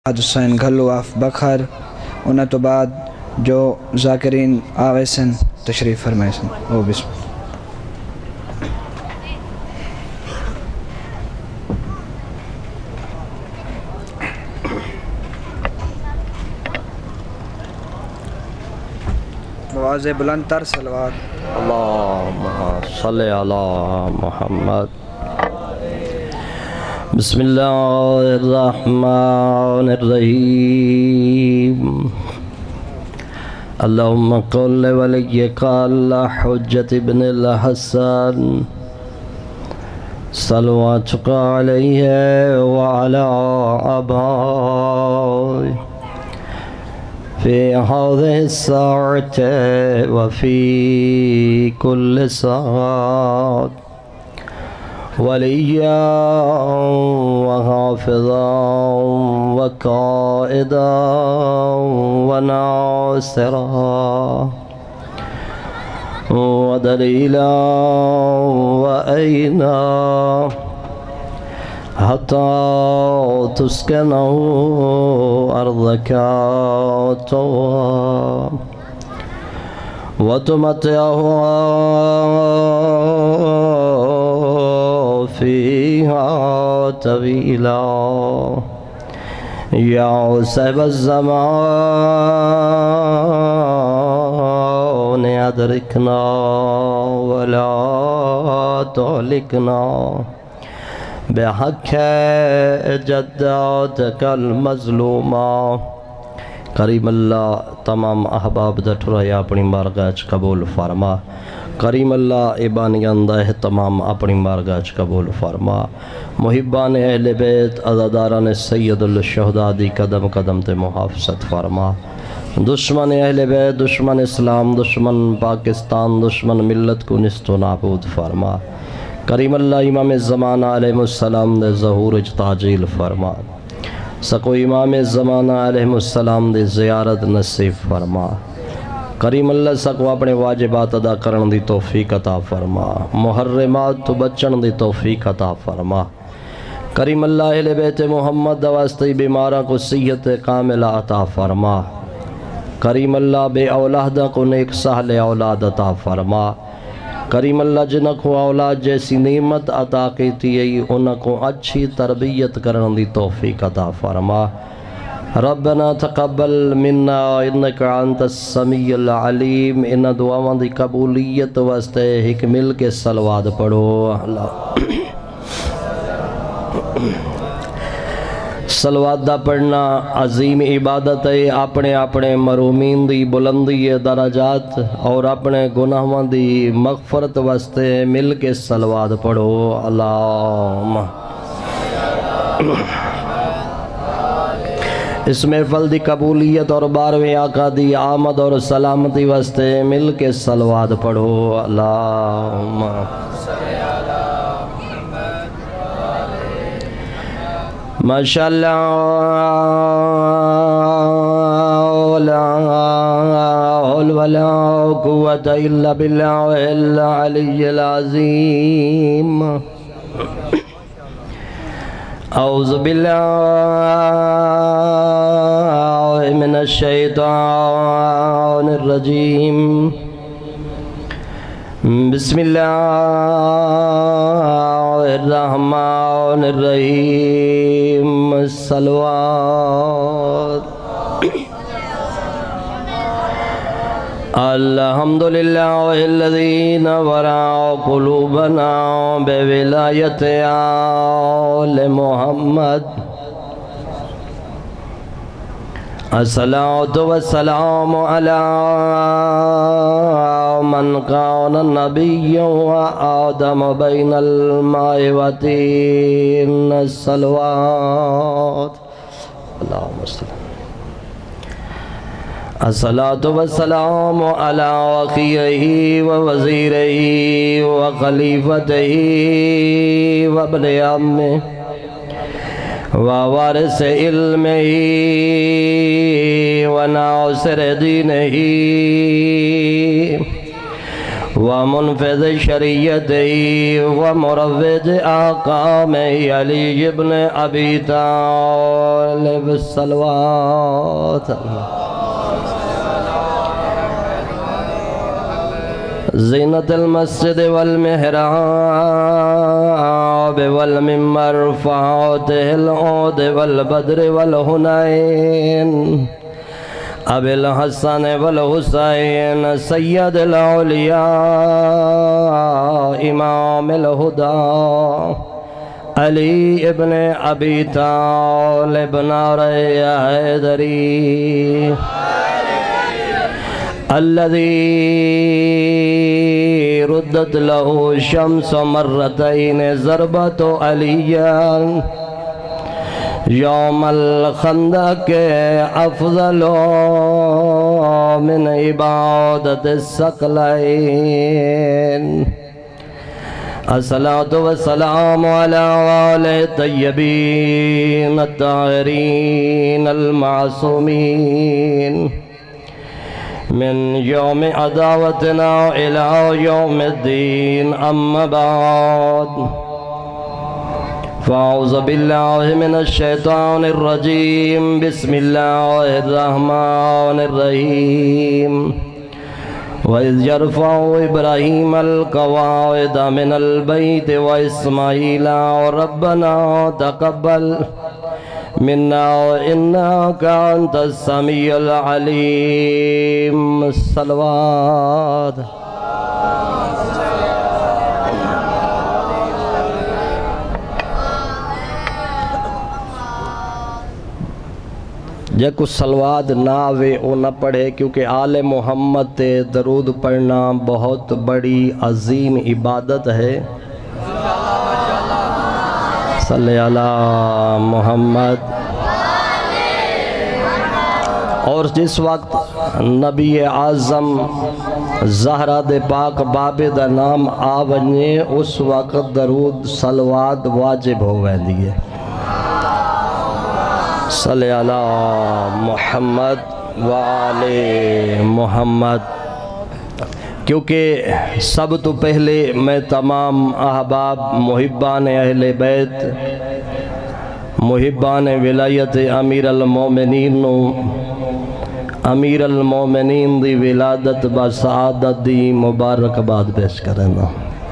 حسین گھلو of بکھر انہاں تو بعد جو ذاکرین آوے سن تشریف فرمائے سن او بسم نواز بلند تر صلوات اللہم صلی علی محمد بسم اللہ الرحمن الرحیم اللہم قل ولیک حجت ابن الحسن صلواتک علیہ وعلی آبائی فی هذه الساعة وفي كل ساعة وليا وحافظا وقائدا وناصرا ودليلا وأينا حتى تسكنه أرضك طوعا وتمتعه فيها طويلا يا صاحب الزمان أدركنا ولا تهلكنا بحق جداتک المظلومہ کریم اللہ تمام احباب دٹھرائی اپنی بارگاہ قبول فرما کریم اللہ ایبانیان دہ تمام اپنی بارگاہ قبول فرما محبان اہل بیت عزاداران سید الشہداء دی قدم قدم تے محافظت فرما دشمن اہل بیت دشمن اسلام دشمن پاکستان دشمن ملت کو نست و نابود فرما کریم اللہ امام زمانہ علیہ السلام دے ظہور تعجیل فرما سکو امام زمانہ علیہ السلام دے زیارت نصیب فرما کریم اللہ سکو اپنے واجبات ادا کرن دی توفیق عطا فرما محرمات تو بچن دی توفیق عطا فرما کریم اللہ اہل بیت محمد دواستی بیمارہ کو صحت کاملہ عطا فرما کریم اللہ بے اولادہ کو نیک سہل اولاد عطا فرما کریم اللہ جنہ کو اولاد جیسی نعمت عطا کیتی ہے انہ کو اچھی تربیت کرن دی توفیق عطا فرما ربنا تقبل منا انکا انت السمیع العلیم ان دعاواں دی قبولیت واسطے ایک مل کے صلوات پڑھو صلوات دا پڑھنا عظیم عبادت ہے اپنے اپنے مرومین دی بلندی درجات اور اپنے گناہوں دی مغفرت واسطے مل کے صلوات پڑھو اللہم اس محفل دی قبولیت اور بارویں آقا دی آمد اور سلامتی واسطے مل کے صلوات پڑھو اللہم ماشاءاللہ لا حول ولا قوة الا بالله العلی العظیم اعوذ باللہ من الشیطان الرجیم بسم اللہ الرحمن الرحیم صلوات الحمدللہ الذی نورا قلوبنا بولایت آل محمد الصلاة والسلام على من كان نبيا وآدم بين الماء والطين الصلوات اللهم صل الصلاة والسلام على أخيه ووزيره وخليفته وابن عمه ووارث علمه وناصر دينه ومنفذ شریعتی ومروج آقام علی ابن ابی طالب صلوات زینت المسجد والمحراب والمنبر فاتح العود والبدر والحنین ابی الحسن والحسین سید الاولیاء امام الہدی علی ابن ابی طالب نعرہ حیدری الذي ردت له الشمس مرتين ضربت عليا يوم الخندق أفضل من عبادة الثقلين الصلاة والسلام على آل الطيبين الطاهرين المعصومين من يوم عداوتنا إلى يوم الدين أما بعد فأعوذ بالله من الشيطان الرجيم بسم الله الرحمن الرحيم وإذ يرفع إبراهيم القواعد من البيت وإسماعيل ربنا تقبل منا إنك أنت السميع العليم الصلوات جے کو صلوات نہ آوے وہ نہ پڑھے کیونکہ آل محمد تے درود پڑھنا بہت بڑی عظیم عبادت ہے صلی اللہ محمد اور جس وقت نبی اعظم زہرہ دے پاک بابے دا نام آونجے اس وقت درود صلوات واجب ہو گئے دیئے صلی اللہ محمد وآل محمد کیونکہ سب تو پہلے میں تمام احباب محبان اہل بیت محبان ولایت امیر المومنین امیر المومنین دی ولادت بسعادت دی مبارک باد پیش کرنا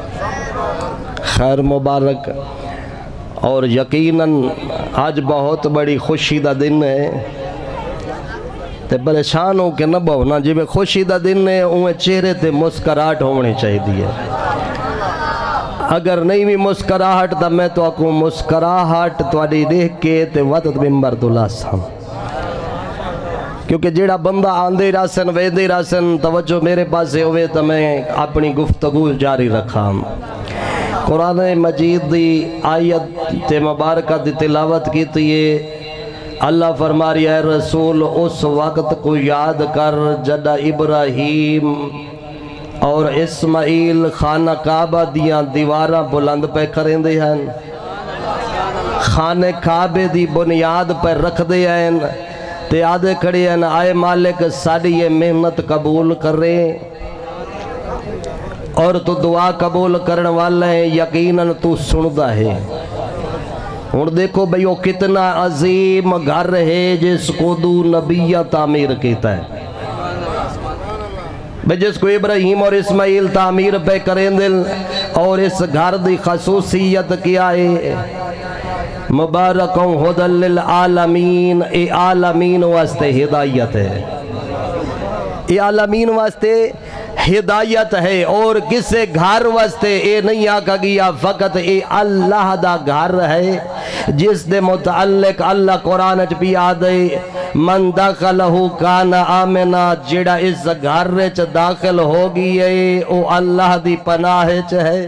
خیر مبارک اور یقیناً آج بہت بڑی خوشی دا دن ہے تے پریشان ہو کے نہ بہنا جی میں خوشی دا دن ہے انہیں چہرے تے مسکراہٹ ہونی چاہیے دی ہے اگر نہیں بھی مسکراہٹ تا میں تو اکوں مسکراہٹ توڑی دیکھ کے تے وقت ممبر دلا سام کیونکہ جیڑا بندہ آندے راسن ویدے راسن توجہ میرے پاس ہوئے تو میں اپنی گفتگو جاری رکھا قرآن مجید دی آیت تے مبارکہ دی تلاوت کی تیئے اللہ فرما رہی ہے رسول اس وقت کو یاد کر جدہ ابراہیم اور اسماعیل خانہ کعبہ دیاں دیواراں بلند پہ کریں دے ہیں خانہ کعبے دی بنیاد پہ رکھ دے ہیں تے آدھے کھڑے ہیں آئے مالک ساڑھی یہ محنت قبول کر رہے ہیں اور تو دعا قبول کرنے والا ہے یقیناً تو سندہ ہے اور دیکھو بھئی وہ کتنا عظیم گھر ہے جس کو دو نبیہ تعمیر کیتا ہے بھئی جس کو ابراہیم اور اسماعیل تعمیر پہ کریں دل اور اس گھر دی خصوصیت کیا ہے مبارکوں حدل للعالمین اے عالمین واسطے ہدایت ہے اے عالمین واسطے ہدایت ہے اور کسے گھر واسطے اے نہیں آکا گیا فقط اے اللہ دا گھر ہے جس دے متعلق اللہ قرآن بھی آدھے من داخلہو کان آمنا جڑا اس گھر چ داخل ہوگی ہے او اللہ دی پناہ چاہے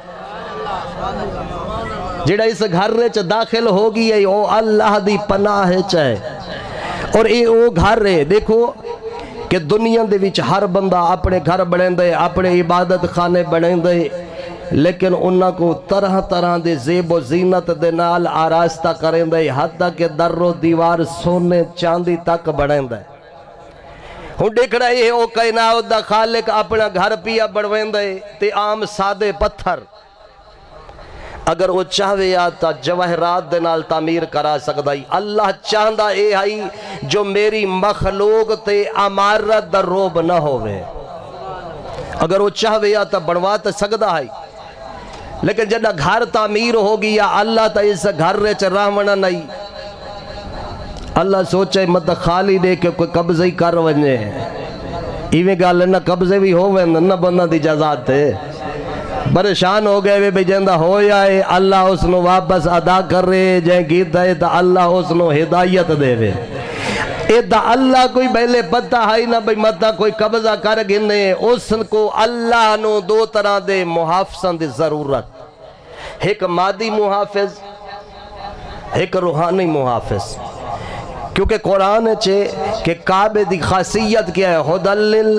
جڑا اس گھر چ داخل ہوگی ہے او اللہ دی پناہ چاہے اور اے او گھر ہے دیکھو کہ دنیا دے وچ ہر بندہ اپنے گھر بڑھیں دے اپنے عبادت خانے بڑھیں دے لیکن انہاں کو طرح طرح دے زیب و زینت دے نال آراستہ کریں دے حتیٰ کہ در و دیوار سونے چاندی تک بڑھیں دے ہوں دیکھنا یہ او کائنات دا خالق اپنا گھر پیا بڑھویندے تے عام سادے پتھر اگر وہ چاہوے یا تا جواہرات دے نال تعمیر کرا سکدا ہی اللہ چاہندا اے ہائی جو میری مخلوق تے عمارت دا روب نہ ہوئے اگر وہ چاہوے یا تا بڑھوا تے سکدا ہے لیکن جنہ گھر تعمیر ہوگی یا اللہ تا اس گھر رے چراہمنا نہیں اللہ سوچے مت خالی دے کے کوئی قبضہ ہی کر ونجے ایویں گالے نہ قبضے بھی ہوئے نہ بندہ دی جزات تھے پریشان ہو گئے بھی جندہ ہو جائے اللہ اس نو واپس ادا کر رہے جائیں گیت ہے تا اللہ اس نو ہدایت دے وے اے دا اللہ کوئی پہلے پتہ ہے نہ بھئی متا کوئی قبضہ کر گنے اس کو اللہ نو دو طرح دے محافظاں دی ضرورت ایک مادی محافظ ایک روحانی محافظ کیونکہ قرآن چھے کہ کعبے دی خاصیت کیا ہے ہدلل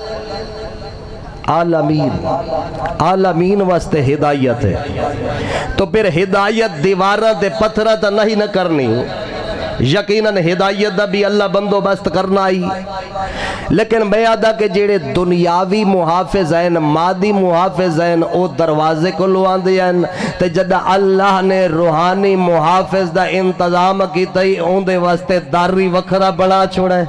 عالمین واسطے ہدایت ہے تو پھر ہدایت دیوارہ دے پتھرہ تا نہیں نہ کرنی یقیناً ہدایت دا بھی اللہ بندوبست کرنا ہی لیکن میں آدھا کہ جیڑے دنیاوی محافظ ہیں مادی محافظ ہیں او دروازے کو لوان دیا ہیں تے جدہ اللہ نے روحانی محافظ دا انتظام کی تئی اوندے واسطے داری وکھرا بڑا چھوڑا ہے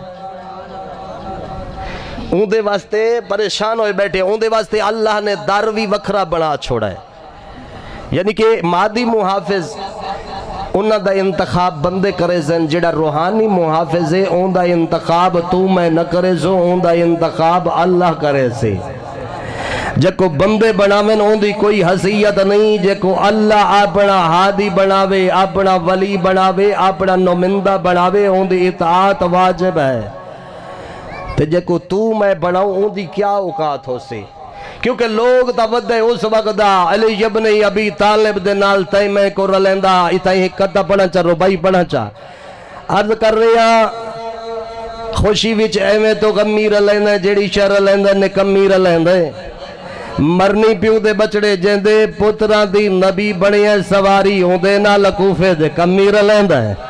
اوندے واسطے پریشان ہوئے بیٹھے اوندے واسطے اللہ نے داروی وکھرا بڑا چھوڑا ہے یعنی کہ مادی محافظ انہاں دا انتخاب بندے کرے سن جڑا روحانی محافظ ہے اون دا انتخاب تو میں نہ کرے سو اون دا انتخاب اللہ کرے سے جے کو بندے بناویں اون دی کوئی حیثیت نہیں جے کو اللہ اپنا ہادی بناوے اپنا ولی بناوے اپنا نمائندہ بناوے اون دی اطاعت واجب ہے تے جے کو تو میں بناؤں اون دی کیا اوقات ہو سے کیونکہ لوگ تا ودے اس وقت دا علی ابن ابی طالب دے نال تائی میں کو رلیندہ اتائی حکتہ پڑھا چاہ ربائی پڑھا چاہ عرض کر رہا خوشی وچ ایویں تو غمی رلیندہ جیڑی شہ رلیندہ نکمی رلیندہ مرنی پیو دے بچڑے جیندے پتران دی نبی بنی ہے سواری ہوں دے نا لکوفے دے کمی رلیندہ ہے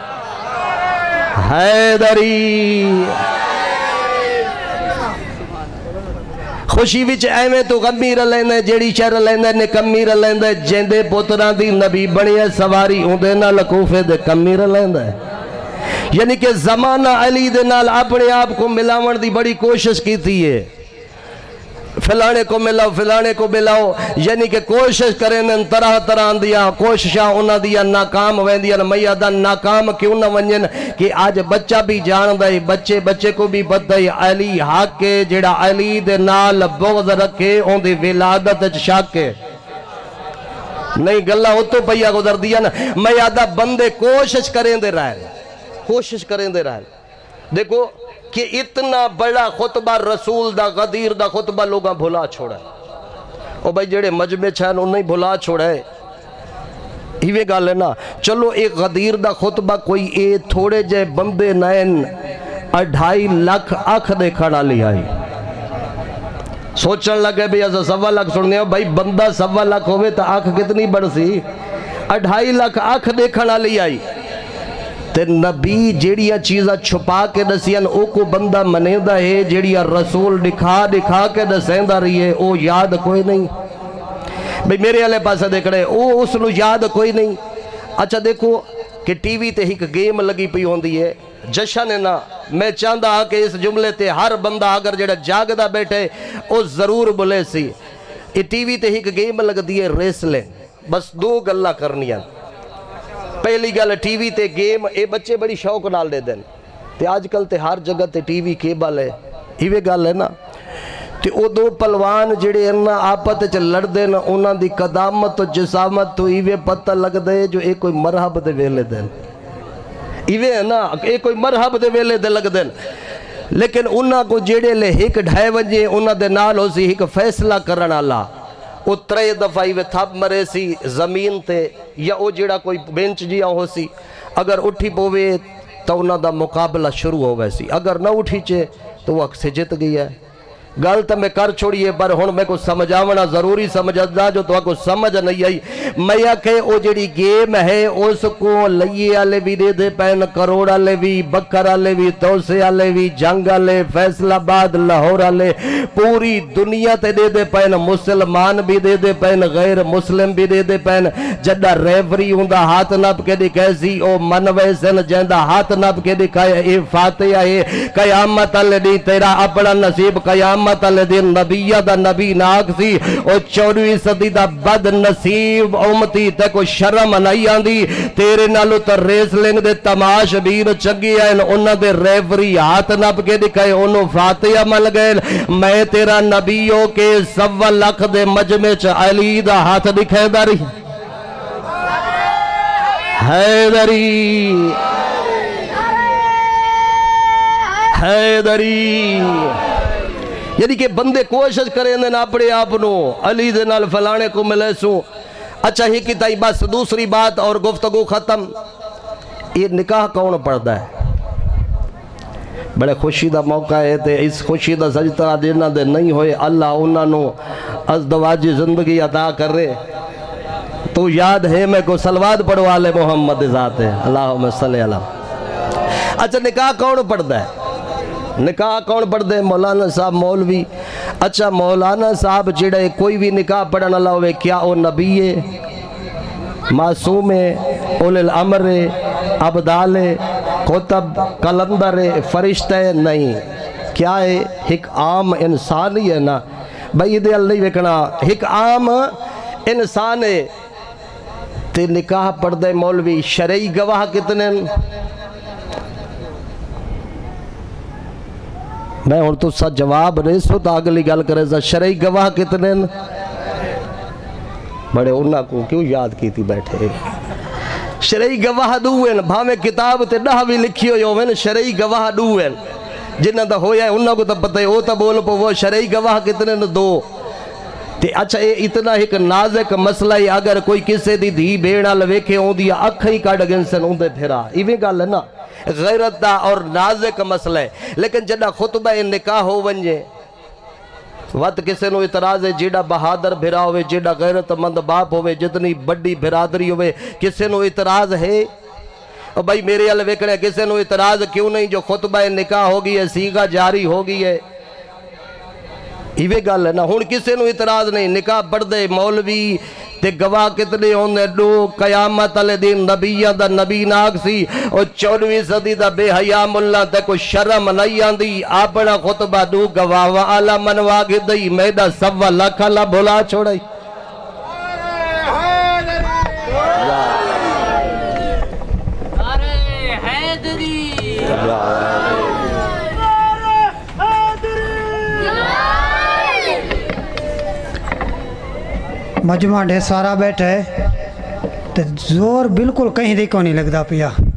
حیدری خوشی وچ ایویں تو غمی رلیندے جیڑی شہ رلیندے نکمی رلیندے جیندے پتران دی نبی بنی ہے سواری ہوں دے نا لکوفے دے کمی رلیندہ ہے یعنی کہ زمانہ علی دے نال اپنے آپ کو ملاون دی بڑی کوشش کی تھی ہے فلانے کو ملاؤ فلانے کو ملاؤ یعنی کہ کوشش کریں طرح طرح دیا کوششاں انہاں دیا ناکام ہوئیں دیا میادہ ناکام کیوں نہ ونجن کہ آج بچہ بھی جان دائی بچے کو بھی بدائی علی حق کے جڑا علی دے نال بغض رکھے ان دی ولادت شاکے نہیں گلہ ہو تو پہیا گزر دیا نا میادہ بندے کوشش کریں دے رہے دیکھو کہ اتنا بڑا خطبہ رسول دا غدیر دا خطبہ لوگاں بھلا چھوڑا ہے او بھائی جڑے مجمع چھان انہیں بھلا چھوڑا ہے ہیوے گا لینا چلو ایک غدیر دا خطبہ کوئی اے تھوڑے جے بندے نائن 2.5 لاکھ آنکھ دے کھڑا لی آئی سوچن لگے بھی ایسا 1.25 لاکھ سننے ہو بھائی بندہ 1.25 لاکھ ہوئے تا آنکھ کتنی بڑھ سی 2.5 لاکھ آنکھ دے کھڑا لی آئی تے نبی جیڑیا چیزہ چھپا کے دسیاں او کو بندہ منیدہ ہے جیڑیا رسول دکھا کے دسیندہ رہی ہے او یاد کوئی نہیں بھئی میرے علیہ پاسہ دیکھ رہے او اس نو یاد کوئی نہیں اچھا دیکھو کہ ٹی وی تے ایک گیم لگی پئی ہوندی ہے جشن ہے نا میں چاہتا ہاں کہ اس جملے تے ہر بندہ اگر جیڑا جاگدہ بیٹھے او ضرور بلے سی یہ ٹی وی تے ایک گیم لگ دیئے ریسلنگ بس 2 گلہ کرنیاں پہلی گل ٹی وی تے گیم اے بچے بڑی شوق نال دے دیں تے آج کل تے ہر جگہ تے ٹی وی کیبل ہے ہیوے گل ہے نا تے او 2 پلوان جڑے انہاں آپت چ لڑ دے نا انہاں دی قدامت تو جسامت تو ایوے پتہ لگ دے جو ایک کوئی مرحب دے ویلے دیں ایوے ہے نا ایک کوئی مرحب دے ویلے دے لگ دیں لیکن انہاں کو جڑے لے 1.5 بجے انہاں دے نال ہو سی ایک فیصلہ کرن والا او 3 دفعہ ہی تھپ مرے سی زمین تے یا او جیڑا کوئی بینچ جیا ہو سی اگر اٹھی پوے تو انہاں دا مقابلہ شروع ہو گئے سی اگر نہ اٹھی چے تو وہ اکسے جت گئی ہے گل تو میں کر چھوڑیے پر ہن میں کو سمجھاونا ضروری سمجھدا جو تو کو سمجھ نہیں آئی میں کہ او جڑی گیم ہے اس کو لئیے والے بھی دے دے پین کروڑ والے بھی بکر والے بھی توسے والے بھی جنگ والے فیصل آباد لاہور والے پوری دنیا تے دے دے پین مسلمان بھی دے دے پین غیر مسلم بھی دے دے پین جڑا ریفری ہوندا ہاتھ نپ کے دکھائے او من ویسن جیندا ہاتھ نپ کے دکھائے اے فاتحہ ہے قیامت والے دی تیرا اپنا نصیب قیامت اللہ دے نبیہ دا نبی ناک سی او 14ویں صدی دا بد نصیب امتی تے کو شرم نہیں آندی تیرے نالو تا ریسلنگ دے تماش بیر چنگی آئیں انہاں دے ریفری ہاتھ نپ کے دکھائے انہوں فاتحہ مل گئے میں تیرا نبیوں کے 1.25 لاکھ دے مجمع چ علی دا ہاتھ دکھائے داری حیدری حیدری یعنی کہ بندے کوشش کریں دیں اپنے آپنو علی دے نال فلانے کو ملے سوں اچھا ہی کی تائی بس دوسری بات اور گفتگو ختم یہ نکاح کون پڑھتا ہے بڑے خوشی دا موقع ہے تے اس خوشی دا سجدہ دینا دے نہیں ہوئے اللہ انہاں نو ازدواجی زندگی عطا کر رہے تو یاد ہے میں کو سلوات پڑھوا لے محمد ذات ہے اللہم صلی اللہ اچھا نکاح کون پڑھتا ہے نکاح کون پڑھ دے مولانا صاحب مولوی اچھا مولانا صاحب جڑے کوئی بھی نکاح پڑھن اللہ ہوئے کیا او نبی ہے معصوم ہے اولی الامر ہے عبدال ہے کتب کلندر ہے فرشتہ ہے نہیں کیا ہے ایک عام انسان ہی ہے نا بھئی دے اللہ وکنا ایک عام انسان ہے تے نکاح پڑھ دے مولوی شرعی گواہ کتنے میں اور تو سا جواب نہیں سو تا اگلی گل کرے سا شرعی گواہ کتنے بڑے انہاں کو کیوں یاد کی تھی بیٹھے شرعی گواہ دوئن بھامے کتاب تے ڈاہ بھی لکھی ہوئے شرعی گواہ دوئن جنہ دا ہویا ہے انہاں کو تا پتہ ہے او تا بول پو وہ شرعی گواہ کتنے دو تے اچھا یہ اتنا ایک نازک مسئلہ ہے اگر کوئی کسے دی دھی بیڑا لویکھے ہوں دیا اکھیں کاڑ گنسن ہوں دے پھرا ایویں گل ہے نا غیرت دا اور نازک مسئلہ ہے لیکن جنہ خطبہ نکاح ہو ونجے وقت کسے نو اعتراض ہے جیڑا بہادر بھرا ہوئے جیڑا غیرت مند باپ ہوئے جتنی بڑی بھرادری ہوئے کسے نو اعتراض ہے اور بھائی میرے اللہ ویکھنے کسے نو اعتراض کیوں نہیں جو خطبہ نکاح ہوگی ہے سیغہ جاری ہوگی ہے ایوے گل ہے نا ہون کسے نو اعتراض نہیں نکاح پڑھ دے مولوی تے گواہ کتنے ہوندے دو قیامت علی دین نبیہ دا نبی ناک سی اور 14ویں صدی دا بے حیا ملا تے کو شرم نہیں آندی اپنا خطبہ دو گواہ والا منوا کے دئی میڈا 1.25 لاکھ اللہ بھلا چھوڑائی مجمع ڈھے سارا بیٹھا ہے تو زور بالکل کہیں دیکھو نہیں لگتا پیا